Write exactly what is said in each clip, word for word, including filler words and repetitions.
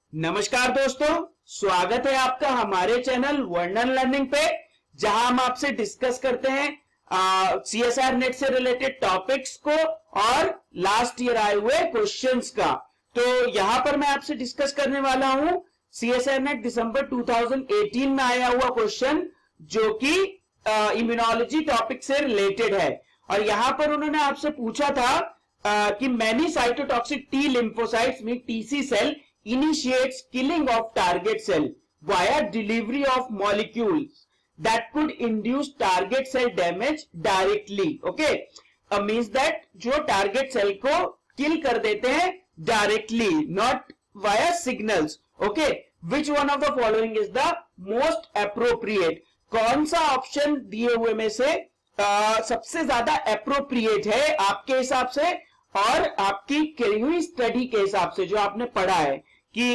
नमस्कार दोस्तों, स्वागत है आपका हमारे चैनल वर्णन लर्निंग पे, जहां हम आपसे डिस्कस करते हैं C S I R NET से रिलेटेड टॉपिक्स को और लास्ट ईयर आए हुए क्वेश्चंस का। तो यहां पर मैं आपसे डिस्कस करने वाला हूं C S I R NET दिसंबर दो हज़ार अठारह में आया हुआ क्वेश्चन, जो कि इम्यूनोलॉजी टॉपिक से रिलेटेड है। और यहां पर उन्होंने आपसे पूछा था uh, कि मैनी साइटोटॉक्सिक टी लिम्फोसाइट्स में Tc cell initiates killing of target cell via delivery of molecules that could induce target cell damage directly. Okay, uh, means that जो target cell को kill कर देते हैं directly, not via signals. Okay, which one of the following is the most appropriate? कौन सा option दिए हुए में से uh, सबसे ज्यादा अप्रोप्रिएट है आपके हिसाब से और आपकी करी हुई स्टडी के हिसाब से, जो आपने पढ़ा है कि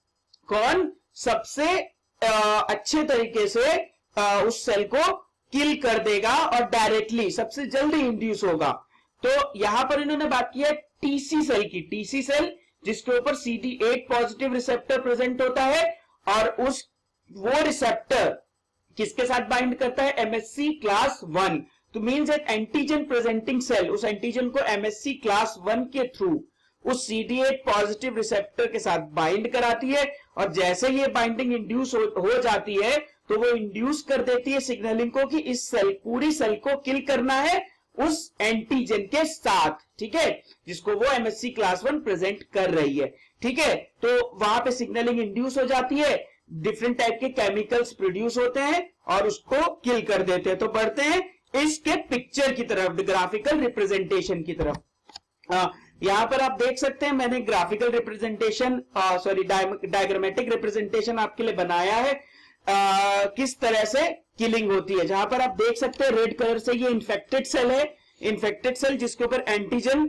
कौन सबसे आ, अच्छे तरीके से आ, उस सेल को किल कर देगा और डायरेक्टली सबसे जल्दी इंड्यूस होगा। तो यहां पर इन्होंने बात की है टीसी सेल की। टीसी सेल जिसके ऊपर C D eight positive receptor present होता है और उस वो रिसेप्टर किसके साथ बाइंड करता है? MSC class one. तो मीन्स एक एंटीजन प्रेजेंटिंग सेल उस एंटीजन को एमएससी क्लास वन के थ्रू उस C D eight positive receptor के साथ बाइंड कराती है, और जैसे ये बाइंडिंग इंड्यूस हो, हो जाती है तो वो इंड्यूस कर देती है सिग्नलिंग को कि इस सेल पूरी सेल को किल करना है उस एंटीजन के साथ, ठीक है, जिसको वो एमएससी क्लास वन प्रेजेंट कर रही है। ठीक है, तो वहां पे सिग्नलिंग इंड्यूस हो जाती है, डिफरेंट टाइप के केमिकल्स प्रोड्यूस होते हैं और उसको किल कर देते हैं। तो बढ़ते हैं इसके पिक्चर की तरफ, ग्राफिकल रिप्रेजेंटेशन की तरफ। आ, यहां पर आप देख सकते हैं मैंने graphical representation sorry diagrammatic representation आपके लिए बनाया है आ, किस तरह से किलिंग होती है। जहां पर आप देख सकते हैं रेड कलर से ये इन्फेक्टेड सेल है, इन्फेक्टेड सेल जिसके ऊपर एंटीजन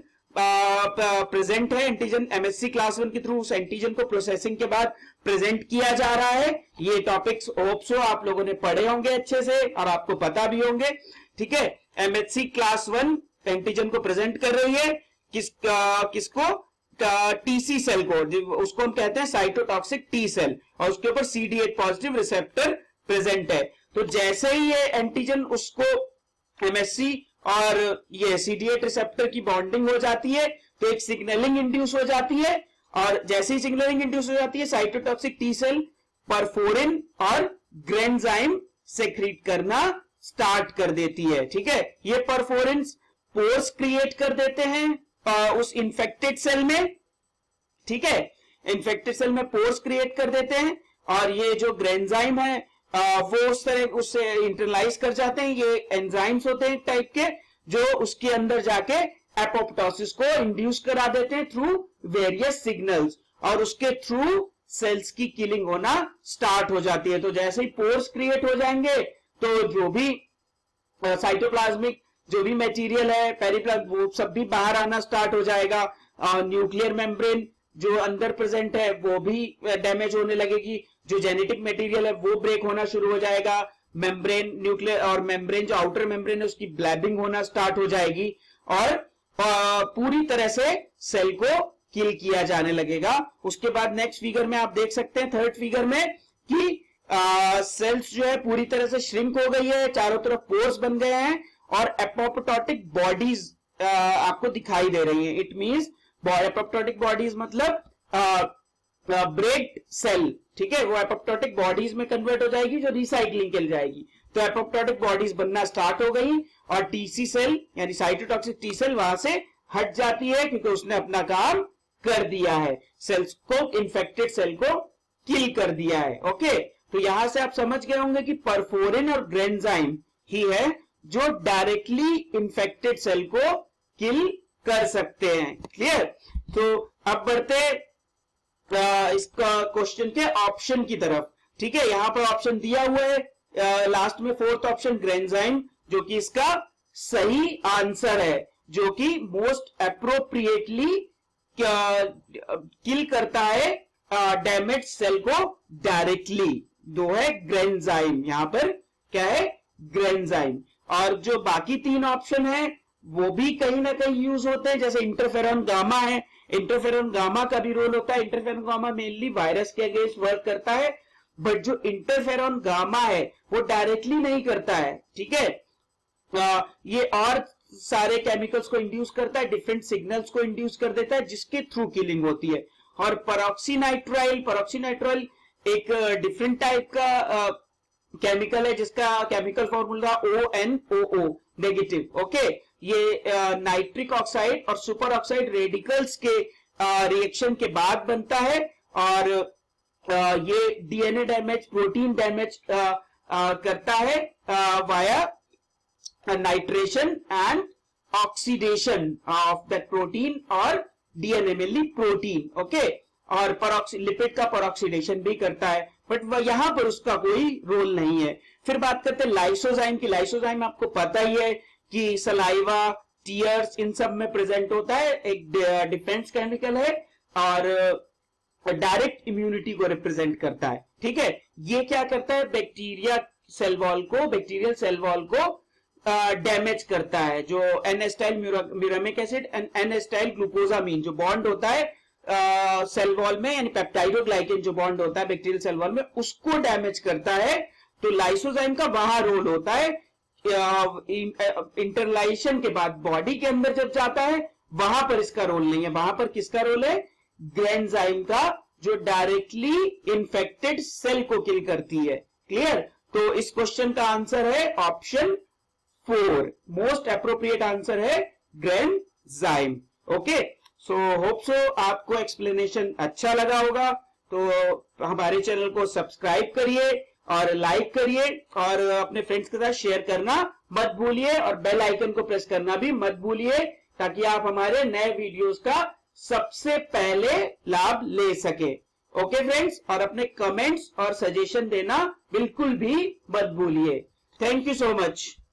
प्रेजेंट है, एंटीजन एमएससी क्लास वन के थ्रू उस एंटीजन को प्रोसेसिंग के बाद प्रेजेंट किया जा रहा है। ये टॉपिक्स होप्सो आप लोगों ने पढ़े होंगे अच्छे से और आपको पता भी होंगे। ठीक है, एमएससी क्लास वन एंटीजन को प्रेजेंट कर रही है किस आ, किसको टीसी सेल को, उसको हम कहते हैं साइटोटॉक्सिक टी सेल, और उसके ऊपर C D eight positive receptor present है। तो जैसे ही ये एंटीजन उसको एमएससी और ये सी डी एट रिसेप्टर की बॉन्डिंग हो जाती है तो एक सिग्नलिंग इंड्यूस हो जाती है, और जैसे ही सिग्नलिंग इंड्यूस हो जाती है साइटोटॉक्सिक टी सेल परफोरिन और ग्रेन्जाइम सेक्रीट करना स्टार्ट कर देती है। ठीक है, ये परफोरिन पोर्स क्रिएट कर देते हैं आ, उस इन्फेक्टेड सेल में। ठीक है, इन्फेक्टेड सेल में पोर्स क्रिएट कर देते हैं और ये जो ग्रेन्जाइम है आ, वो उस तरह उससे इंटरलाइज कर जाते हैं। ये एंजाइम्स होते हैं टाइप के जो उसके अंदर जाके एपोप्टोसिस को इंड्यूस करा देते हैं थ्रू वेरियस सिग्नल्स, और उसके थ्रू सेल्स की किलिंग होना स्टार्ट हो जाती है। तो जैसे ही पोर्स क्रिएट हो जाएंगे तो जो भी साइटोप्लाज्मिक जो भी मटेरियल है पेरिप्लाज्म वो सब भी बाहर आना स्टार्ट हो जाएगा। न्यूक्लियर मेम्ब्रेन जो अंदर प्रेजेंट है वो भी डैमेज होने लगेगी, जो जेनेटिक मटेरियल है वो ब्रेक होना शुरू हो जाएगा, मेम्ब्रेन न्यूक्लियर और मेम्ब्रेन जो आउटर मेम्ब्रेन है उसकी ब्लैबिंग होना स्टार्ट हो जाएगी और आ, पूरी तरह से सेल को किल किया जाने लगेगा। उसके बाद नेक्स्ट फिगर में आप देख सकते हैं, थर्ड फिगर में, कि सेल्स जो है पूरी तरह से श्रिंक हो गई है, चारों तरफ पोर्स बन गए हैं और एपोप्टोटिक बॉडीज आपको दिखाई दे रही हैं। इट मींस एपोप्टोटिक बॉडीज मतलब ब्रेक्ड सेल। ठीक है, वो एपोप्टोटिक बॉडीज में कन्वर्ट हो जाएगी जो रिसाइक्लिंग के लिए जाएगी। तो एपोप्टोटिक बॉडीज बनना स्टार्ट हो गई और टीसी सेल यानी साइटोटॉक्सिक टी सेल वहां से हट जाती है क्योंकि उसने अपना काम कर दिया है, सेल्स को इन्फेक्टेड सेल को किल कर दिया है। ओके, तो यहां से आप समझ गए होंगे कि परफोरिन और ग्रेन्जाइम ही है जो डायरेक्टली इन्फेक्टेड सेल को किल कर सकते हैं। क्लियर? तो अब बढ़ते इसका क्वेश्चन के ऑप्शन की तरफ। ठीक है, यहां पर ऑप्शन दिया हुआ है लास्ट में फोर्थ ऑप्शन ग्रेन्जाइम, जो कि इसका सही आंसर है, जो कि मोस्ट अप्रोप्रिएटली किल करता है डैमेज सेल को डायरेक्टली। दो है ग्रेन्जाइम, यहां पर क्या है? ग्रेन्जाइम। और जो बाकी तीन ऑप्शन है वो भी कहीं ना कहीं यूज होते हैं, जैसे इंटरफेरॉन गामा है, इंटरफेरॉन गामा का भी रोल होता है। इंटरफेरॉन गामा मेनली वायरस के अगेंस्ट वर्क करता है, बट जो इंटरफेरॉन गामा है वो डायरेक्टली नहीं करता है, ठीक है। आ, ये और सारे केमिकल्स को इंड्यूस करता है, डिफरेंट सिग्नल्स को इंड्यूस कर देता है, जिसके थ्रू किलिंग होती है। और पेरोक्सीनाइट्राइल, पेरोक्सीनाइट्राइल एक डिफरेंट टाइप का केमिकल है, जिसका chemical formula O N O O negative, okay. ये नाइट्रिक ऑक्साइड और सुपर ऑक्साइड रेडिकल्स के रिएक्शन के बाद बनता है, और आ, ये डीएनए डैमेज, प्रोटीन डैमेज करता है via nitration and oxidation of that protein और डीएनए, मेनली प्रोटीन, ओके। और परऑक्सी लिपिड का परऑक्सीडेशन भी करता है, बट वह यहां पर उसका कोई रोल नहीं है। फिर बात करते हैं लाइसोजाइम की। लाइसोजाइम आपको पता ही है कि सलाइवा, टीयर्स, इन सब में प्रेजेंट होता है, एक डिफेंस केमिकल है और डायरेक्ट इम्यूनिटी को रिप्रेजेंट करता है, ठीक है। ये क्या करता है, बैक्टीरिया सेल वॉल को, बैक्टीरियल सेल वॉल को डैमेज uh, करता है। जो N acetyl muramic acid and N acetyl glucosamine जो बॉन्ड होता है सेल uh, वॉल में, यानी पेप्टाइडोग्लाइकेन जो बॉन्ड होता है बैक्टीरियल सेल वॉल में, उसको डैमेज करता है। तो लाइसोजाइम का वहां रोल होता है, इंटरलाइजेशन के बाद बॉडी के अंदर जब जाता है वहां पर इसका रोल नहीं है। वहां पर किसका रोल है, ग्रेन्जाइम का, जो डायरेक्टली इंफेक्टेड सेल को किल करती है। क्लियर। तो इस क्वेश्चन का आंसर है option four, most appropriate answer है granzyme, okay. So hope so आपको एक्सप्लेनेशन अच्छा लगा होगा। तो हमारे चैनल को सब्सक्राइब करिए और लाइक करिए, और अपने फ्रेंड्स के साथ शेयर करना मत भूलिए, और बेल आइकन को प्रेस करना भी मत भूलिए, ताकि आप हमारे नए वीडियोस का सबसे पहले लाभ ले सके। ओके फ्रेंड्स, और अपने कमेंट्स और सजेशन देना बिल्कुल भी मत भूलिए। Thank you so much.